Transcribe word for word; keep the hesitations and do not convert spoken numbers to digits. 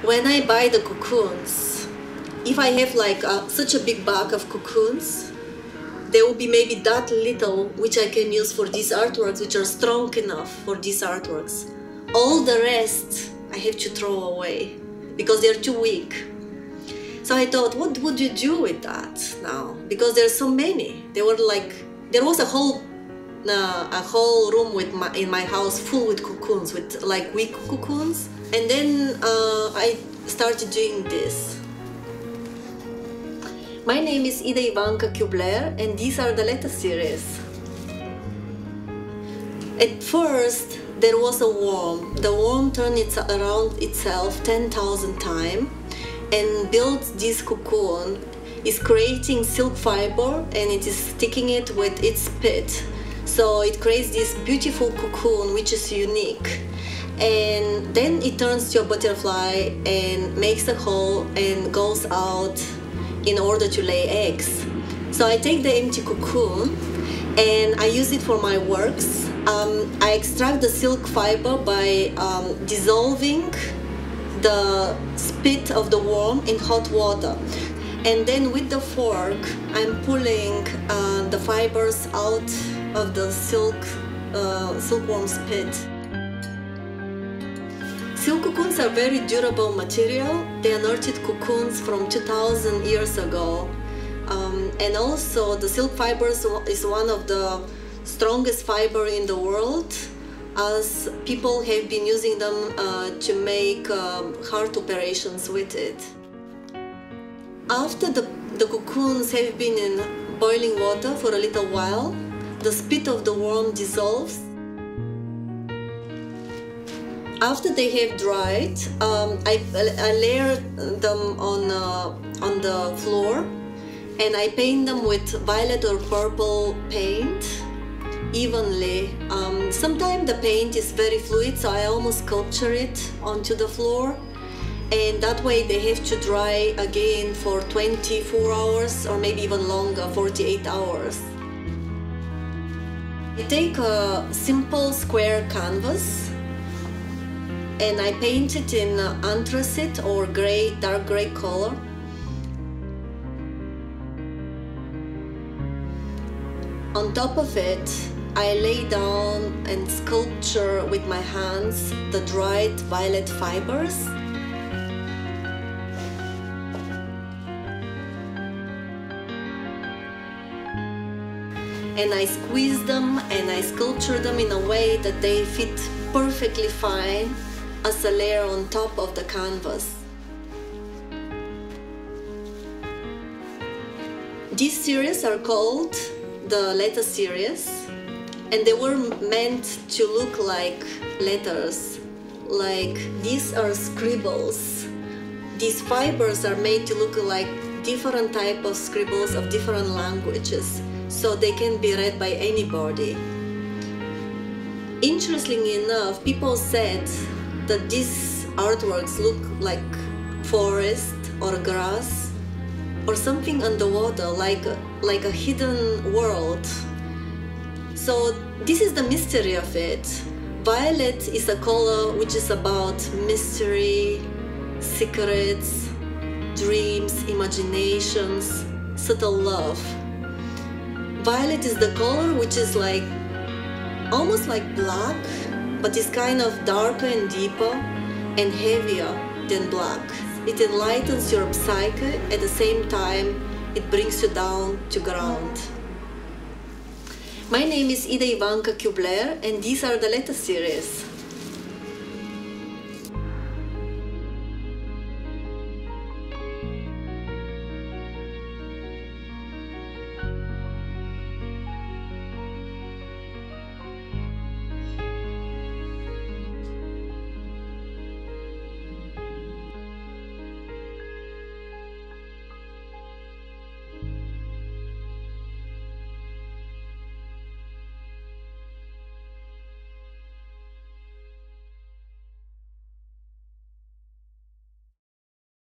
when I buy the cocoons, if I have like a, such a big bag of cocoons, there will be maybe that little which I can use for these artworks, which are strong enough for these artworks. All the rest I have to throw away because they're too weak. So I thought, what would you do with that now? Because there's so many. There were like, there was a whole uh, a whole room with my, in my house full with cocoons, with like weak cocoons. And then uh, I started doing this. My name is Ivanka Kubler, and these are the letter series. At first, there was a worm. The worm turned it around itself ten thousand times and built this cocoon. It's creating silk fiber and it is sticking it with its pit. So it creates this beautiful cocoon which is unique. And then it turns to a butterfly and makes a hole and goes out in order to lay eggs. So I take the empty cocoon and I use it for my works. Um, I extract the silk fiber by um, dissolving the spit of the worm in hot water. And then with the fork, I'm pulling uh, the fibers out of the silk, uh, silkworm spit. Silk cocoons are very durable material. They are nurtured cocoons from two thousand years ago. Um, and also the silk fibers is one of the strongest fiber in the world, as people have been using them uh, to make um, heart operations with it. After the, the cocoons have been in boiling water for a little while, the spit of the worm dissolves. After they have dried, um, I, I layer them on, uh, on the floor and I paint them with violet or purple paint evenly. Um, sometimes the paint is very fluid, so I almost sculpture it onto the floor, and that way they have to dry again for twenty-four hours or maybe even longer, forty-eight hours. I take a simple square canvas and I paint it in anthracite or gray, dark gray color. On top of it, I lay down and sculpture with my hands the dried violet fibers. And I squeeze them and I sculpture them in a way that they fit perfectly fine as a layer on top of the canvas. These series are called the letter series, and they were meant to look like letters. Like these are scribbles. These fibers are made to look like different type of scribbles of different languages, so they can be read by anybody. Interestingly enough, people said that these artworks look like forest or grass or something underwater, like, like a hidden world. So this is the mystery of it. Violet is a color which is about mystery, secrets, dreams, imaginations, subtle love. Violet is the color which is like almost like black, but it's kind of darker and deeper and heavier than black. It enlightens your psyche, at the same time it brings you down to ground. My name is Ivanka Kubler, and these are the letter series.